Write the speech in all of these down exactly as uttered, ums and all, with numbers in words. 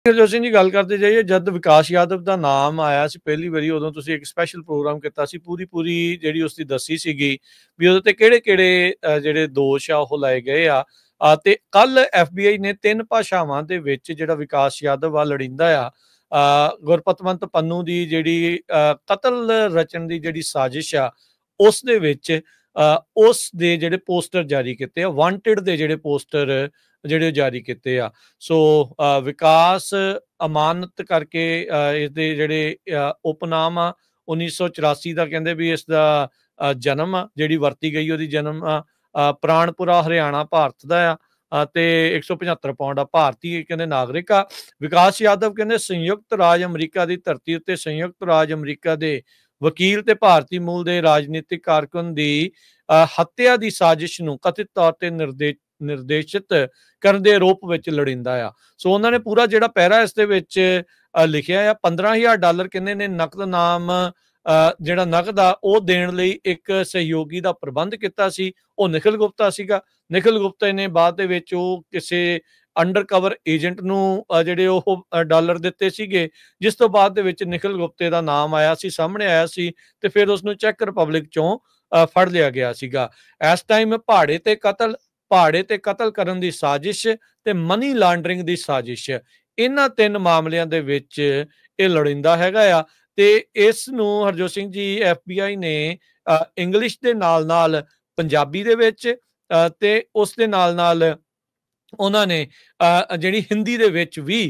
ਹਰਜੋਤ ਸਿੰਘ ਜੀ, ਗੱਲ ਕਰਦੇ ਜਾਈਏ, ਜਦ ਵਿਕਾਸ ਯਾਦਵ ਦਾ ਨਾਮ ਆਇਆ ਸੀ ਪਹਿਲੀ ਵਾਰੀ, ਉਦੋਂ ਤੁਸੀਂ ਇੱਕ ਸਪੈਸ਼ਲ ਪ੍ਰੋਗਰਾਮ ਕੀਤਾ ਸੀ, ਪੂਰੀ ਪੂਰੀ ਜਿਹੜੀ ਉਸਦੀ ਦੱਸੀ ਸੀਗੀ ਵੀ ਉਹਦੇ ਤੇ ਕਿਹੜੇ ਕਿਹੜੇ ਜਿਹੜੇ ਦੋਸ਼ ਆ ਉਹ ਲਾਏ ਗਏ ਆ। ਤੇ ਕੱਲ ਐਫ ਬੀ ਆਈ ਨੇ ਤਿੰਨ ਭਾਸ਼ਾਵਾਂ ਦੇ ਵਿੱਚ ਜਿਹੜਾ ਵਿਕਾਸ ਯਾਦਵ ਆ ਲੜਿੰਦਾ ਆ ਗੁਰਪਤਵੰਤ ਪੰਨੂ ਦੀ ਜਿਹੜੀ ਕਤਲ ਰਚਣ ਦੀ ਜਿਹੜੀ ਸਾਜ਼ਿਸ਼ ਆ ਉਸ ਦੇ ਵਿੱਚ ਉਸ ਦੇ ਜਿਹੜੇ ਪੋਸਟਰ ਜਾਰੀ ਕੀਤੇ ਆ, ਵਾਂਟਡ ਦੇ ਜਿਹੜੇ ਪੋਸਟਰ ਜਿਹੜੇ ਜਾਰੀ ਕੀਤੇ ਆ। ਸੋ ਵਿਕਾਸ ਅਮਾਨਤ ਕਰਕੇ ਇਸਦੇ ਜਿਹੜੇ ਉਪਨਾਮ ਆ ਉੱਨੀ ਸੌ ਚੁਰਾਸੀ ਦਾ ਕਹਿੰਦੇ ਵੀ ਇਸ ਦਾ ਜਨਮ ਆ, ਜਿਹੜੀ ਵਰਤੀ ਗਈ ਉਹਦੀ ਜਨਮ ਆ ਪ੍ਰਾਣਪੁਰਾ ਹਰਿਆਣਾ ਭਾਰਤ ਦਾ ਆ ਤੇ ਇੱਕ ਸੌ ਪਝੱਤਰ ਪਾਉਂਡ ਆ, ਭਾਰਤੀ ਕਹਿੰਦੇ ਨਾਗਰਿਕ ਆ। ਵਿਕਾਸ ਯਾਦਵ ਕਹਿੰਦੇ ਸੰਯੁਕਤ ਰਾਜ ਅਮਰੀਕਾ ਦੀ ਧਰਤੀ ਉੱਤੇ ਸੰਯੁਕਤ ਰਾਜ ਅਮਰੀਕਾ ਦੇ ਵਕੀਲ ਤੇ ਭਾਰਤੀ ਮੂਲ ਦੇ ਰਾਜਨੀਤਿਕ ਕਾਰਕੁਨ ਦੀ ਹੱਤਿਆ ਦੀ ਸਾਜ਼ਿਸ਼ ਨੂੰ ਕਥਿਤ ਤੌਰ ਤੇ ਨਿਰਦੇਸ਼ ਨਿਰਦੇਸ਼ਿਤ ਕਰਨ ਦੇ ਆਰੋਪ ਵਿੱਚ ਲੜਿੰਦਾ ਆ। ਸੋ ਉਹਨਾਂ ਨੇ ਪੂਰਾ ਜਿਹੜਾ ਪੈਰਾ ਇਸ ਦੇ ਵਿੱਚ ਲਿਖਿਆ ਆ, ਪੰਦਰਾਂ ਹਜ਼ਾਰ ਡਾਲਰ ਕਹਿੰਦੇ ਨੇ ਨਕਦ ਨਾਮ ਜਿਹੜਾ ਨਕਦ ਆ ਉਹ ਦੇਣ ਲਈ ਇੱਕ ਸਹਿਯੋਗੀ ਦਾ ਪ੍ਰਬੰਧ ਕੀਤਾ ਸੀ, ਉਹ ਨਿਖਿਲ ਗੁਪਤਾ ਸੀਗਾ। ਨਿਖਿਲ ਗੁਪਤਾ ਨੇ ਬਾਅਦ ਦੇ ਵਿੱਚ ਉਹ ਕਿਸੇ ਅੰਡਰ ਕਵਰ ਏਜੰਟ ਨੂੰ ਜਿਹੜੇ ਉਹ ਡਾਲਰ ਦਿੱਤੇ ਸੀਗੇ, ਜਿਸ ਤੋਂ ਬਾਅਦ ਦੇ ਵਿੱਚ ਨਿਖਿਲ ਗੁਪਤੇ ਦਾ ਨਾਮ ਆਇਆ ਸੀ, ਸਾਹਮਣੇ ਆਇਆ ਸੀ ਤੇ ਫਿਰ ਉਸਨੂੰ ਚੈੱਕ ਰਿਪਬਲਿਕ ਚੋਂ ਫੜ ਲਿਆ ਗਿਆ ਸੀਗਾ। ਇਸ ਟਾਈਮ ਭਾੜੇ ਤੇ ਕਤਲ ਭਾੜੇ ਤੇ ਕਤਲ ਕਰਨ ਦੀ ਸਾਜ਼ਿਸ਼ ਤੇ ਮਨੀ ਲਾਂਡਰਿੰਗ ਦੀ ਸਾਜ਼ਿਸ਼, ਇਹਨਾਂ ਤਿੰਨ ਮਾਮਲਿਆਂ ਦੇ ਵਿੱਚ ਇਹ ਲੜਿੰਦਾ ਹੈਗਾ ਆ। ਤੇ ਇਸ ਨੂੰ Harjot Singh ji F B I ਨੇ ਇੰਗਲਿਸ਼ ਦੇ ਨਾਲ ਨਾਲ ਪੰਜਾਬੀ ਦੇ ਵਿੱਚ ਤੇ ਉਸ ਦੇ ਨਾਲ ਨਾਲ ਉਹਨਾਂ ਨੇ ਜਿਹੜੀ ਹਿੰਦੀ ਦੇ ਵਿੱਚ ਵੀ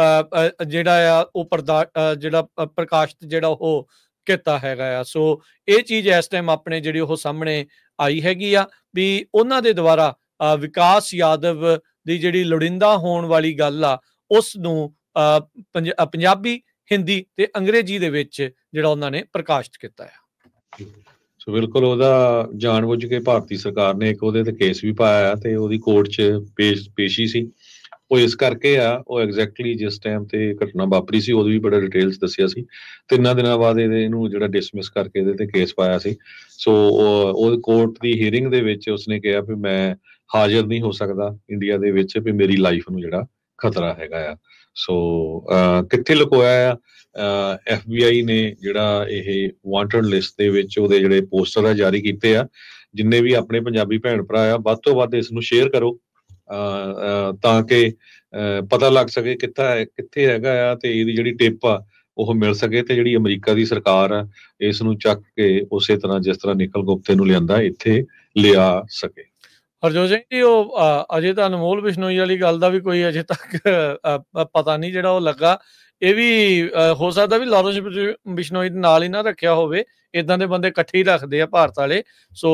ਜਿਹੜਾ ਆ ਉਹ ਪਰਦਾ ਜਿਹੜਾ ਪ੍ਰਕਾਸ਼ਿਤ ਜਿਹੜਾ ਉਹ ਕੀਤਾ ਹੈਗਾ ਆ। ਸੋ ਇਹ ਚੀਜ਼ ਇਸ ਟਾਈਮ ਆਪਣੇ ਜਿਹੜੀ ਉਹ ਸਾਹਮਣੇ ਆਈ ਹੈਗੀ ਆ ਵੀ ਉਹਨਾਂ ਦੇ ਦੁਆਰਾ ਵਿਕਾਸ ਯਾਦਵ ਦੀ ਜਿਹੜੀ ਲੋੜਿੰਦਾ ਹੋਣ ਵਾਲੀ ਗੱਲ ਆ ਉਸ ਨੂੰ ਪੰਜਾਬੀ, ਹਿੰਦੀ ਤੇ ਅੰਗਰੇਜ਼ੀ ਦੇ ਵਿੱਚ ਜਿਹੜਾ ਉਹਨਾਂ ਨੇ ਪ੍ਰਕਾਸ਼ਿਤ ਕੀਤਾ ਆ। ਸੋ ਬਿਲਕੁਲ ਉਹਦਾ ਜਾਣਬੁੱਝ ਕੇ ਭਾਰਤੀ ਸਰਕਾਰ ਨੇ ਇੱਕ ਉਹਦੇ ਤੇ ਕੇਸ ਵੀ ਪਾਇਆ ਤੇ ਉਹਦੀ ਕੋਰਟ 'ਚ ਪੇਸ਼ ਪੇਸ਼ੀ ਸੀ। ਉਹ ਇਸ ਕਰਕੇ ਆ ਉਹ ਐਗਜ਼ੈਕਟਲੀ ਜਿਸ ਟਾਈਮ ਤੇ ਘਟਨਾ ਵਾਪਰੀ ਸੀ ਉਦੋਂ ਵੀ ਬੜਾ ਡਿਟੇਲਸ ਦੱਸਿਆ ਸੀ। ਤਿੰਨਾਂ ਦਿਨਾਂ ਬਾਅਦ ਇਹਦੇ ਇਹਨੂੰ ਜਿਹੜਾ ਡਿਸਮਿਸ ਕਰਕੇ ਇਹਦੇ ਤੇ ਕੇਸ ਪਾਇਆ ਸੀ। ਸੋ ਉਹ ਕੋਰਟ ਦੀ ਹੀਅਰਿੰਗ ਦੇ ਵਿੱਚ ਉਸਨੇ ਕਿਹਾ ਵੀ ਮੈਂ ਹਾਜ਼ਰ ਨਹੀਂ ਹੋ ਸਕਦਾ ਇੰਡੀਆ ਦੇ ਵਿੱਚ, ਵੀ ਮੇਰੀ ਲਾਈਫ ਨੂੰ ਜਿਹੜਾ ਖਤਰਾ ਹੈਗਾ ਆ। ਸੋ ਕਿੱਥੇ ਲੁਕੋਇਆ ਆ ਐਫ ਬੀ ਆਈ ਨੇ ਜਿਹੜਾ ਇਹ ਵਾਂਟਡ ਲਿਸਟ ਦੇ ਵਿੱਚ ਉਹਦੇ ਜਿਹੜੇ ਪੋਸਟਰ ਆ ਜਾਰੀ ਕੀਤੇ ਆ। ਜਿੰਨੇ ਵੀ ਆਪਣੇ ਪੰਜਾਬੀ ਭੈਣ ਭਰਾ ਆ ਵੱਧ ਤੋਂ ਵੱਧ ਇਸ ਨੂੰ ਸ਼ੇਅਰ ਕਰੋ ਤਾਂ ਕਿ ਪਤਾ ਲੱਗ ਸਕੇ ਕਿੱਥਾ ਕਿੱਥੇ ਹੈਗਾ ਆ ਤੇ ਇਹਦੀ ਜਿਹੜੀ ਟਿਪ ਆ ਉਹ ਮਿਲ ਸਕੇ ਤੇ ਜਿਹੜੀ ਅਮਰੀਕਾ ਦੀ ਸਰਕਾਰ ਆ ਇਸ ਨੂੰ ਚੱਕ ਕੇ ਉਸੇ ਤਰ੍ਹਾਂ ਜਿਸ ਤਰ੍ਹਾਂ ਨਿਖਿਲ ਗੁਪਤੇ ਨੂੰ ਲਿਆਂਦਾ ਇੱਥੇ ਲਿਆ ਸਕੇ। ਹਰਜੋਤ ਸਿੰਘ ਜੀ, ਉਹ ਅਜੇ ਤਾਂ ਅਨਮੋਲ ਬਿਸ਼ਨੋਈ ਵਾਲੀ ਗੱਲ ਦਾ ਵੀ ਕੋਈ ਅਜੇ ਤੱਕ ਪਤਾ ਨਹੀਂ ਜਿਹੜਾ ਉਹ ਲੱਗਾ। ਇਹ ਵੀ ਹੋ ਸਕਦਾ ਵੀ ਲਾਰੈਂਸ ਬਿਸ਼ਨੋਈ ਦੇ ਨਾਲ ਹੀ ਨਾ ਰੱਖਿਆ ਹੋਵੇ, ਇੱਦਾਂ ਦੇ ਬੰਦੇ ਇਕੱਠੇ ਹੀ ਰੱਖਦੇ ਆ ਭਾਰਤ ਵਾਲੇ। ਸੋ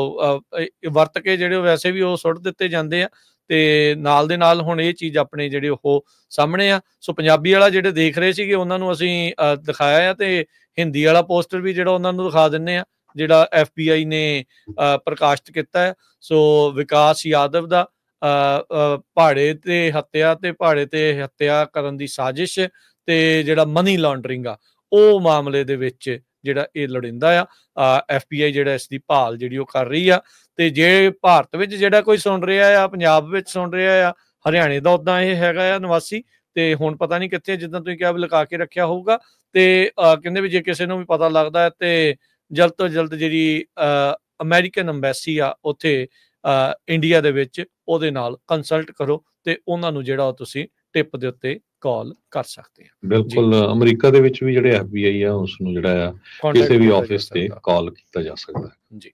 ਵਰਤ ਕੇ ਜਿਹੜੇ ਵੈਸੇ ਵੀ ਉਹ ਸੁੱਟ ਦਿੱਤੇ ਜਾਂਦੇ ਆ ਤੇ ਨਾਲ ਦੇ ਨਾਲ ਹੁਣ ਇਹ ਚੀਜ਼ ਆਪਣੇ ਜਿਹੜੇ ਉਹ ਸਾਹਮਣੇ ਆ। ਸੋ ਪੰਜਾਬੀ ਵਾਲਾ ਜਿਹੜੇ ਦੇਖ ਰਹੇ ਸੀਗੇ ਉਹਨਾਂ ਨੂੰ ਅਸੀਂ ਦਿਖਾਇਆ ਆ ਤੇ ਹਿੰਦੀ ਵਾਲਾ ਪੋਸਟਰ ਵੀ ਜਿਹੜਾ ਉਹਨਾਂ ਨੂੰ ਦਿਖਾ ਦਿੰਦੇ ਆ ਜਿਹੜਾ ਐਫ ਬੀ ਆਈ ਨੇ ਪ੍ਰਕਾਸ਼ਿਤ ਕੀਤਾ ਹੈ। ਸੋ ਵਿਕਾਸ ਯਾਦਵ ਦਾ ਭਾੜੇ ਤੇ ਹੱਤਿਆ ਤੇ ਭਾੜੇ ਤੇ ਹੱਤਿਆ ਕਰਨ ਦੀ ਸਾਜ਼ਿਸ਼ ਤੇ ਜਿਹੜਾ ਮਨੀ ਲਾਂਡਰਿੰਗ ਆ ਉਹ ਮਾਮਲੇ ਦੇ ਵਿੱਚ ਜਿਹੜਾ ਇਹ ਲੋੜਿੰਦਾ ਆ। ਐਫ ਬੀ ਆਈ ਜਿਹੜਾ ਇਸ ਦੀ ਭਾਲ ਜਿਹੜੀ ਉਹ ਕਰ ਰਹੀ ਆ ਤੇ ਜੇ ਭਾਰਤ ਵਿੱਚ ਜਿਹੜਾ ਕੋਈ ਸੁਣ ਰਿਹਾ ਆ, ਪੰਜਾਬ ਵਿੱਚ ਸੁਣ ਰਿਹਾ ਆ, ਹਰਿਆਣੇ ਦਾ ਉੱਦਾਂ ਇਹ ਹੈਗਾ ਆ ਨਿਵਾਸੀ ਤੇ ਹੁਣ ਪਤਾ ਨਹੀਂ ਕਿੱਥੇ, ਜਿੱਦਾਂ ਤੁਸੀਂ ਕਿਹਾ ਲੁਕਾ ਕੇ ਰੱਖਿਆ ਹੋਊਗਾ ਤੇ ਕਹਿੰਦੇ ਵੀ ਜੇ ਕਿਸੇ ਨੂੰ ਵੀ ਪਤਾ ਲੱਗਦਾ ਤੇ ਜਲਦ ਤੋਂ ਜਲਦ ਜਿਹੜੀ ਅਮਰੀਕਨ ਅੰਬੈਸੀ ਆ ਉੱਥੇ ਇੰਡੀਆ ਦੇ ਵਿੱਚ ਉਹਦੇ ਨਾਲ ਕੰਸਲਟ ਕਰੋ ਤੇ ਉਹਨਾਂ ਨੂੰ ਜਿਹੜਾ ਤੁਸੀਂ ਟਿਪ ਦੇ ਉੱਤੇ ਕਾਲ ਕਰ ਸਕਦੇ ਆ। ਬਿਲਕੁਲ, ਅਮਰੀਕਾ ਦੇ ਵਿੱਚ ਵੀ ਜਿਹੜੇ ਐਫ ਬੀ ਆਈ ਆ ਉਸ ਨੂੰ ਜਿਹੜਾ ਆ ਕਿਸੇ ਵੀ ਆਫਿਸ ਤੇ ਕਾਲ ਕੀਤਾ ਜਾ ਸਕਦਾ ਹੈ ਜੀ।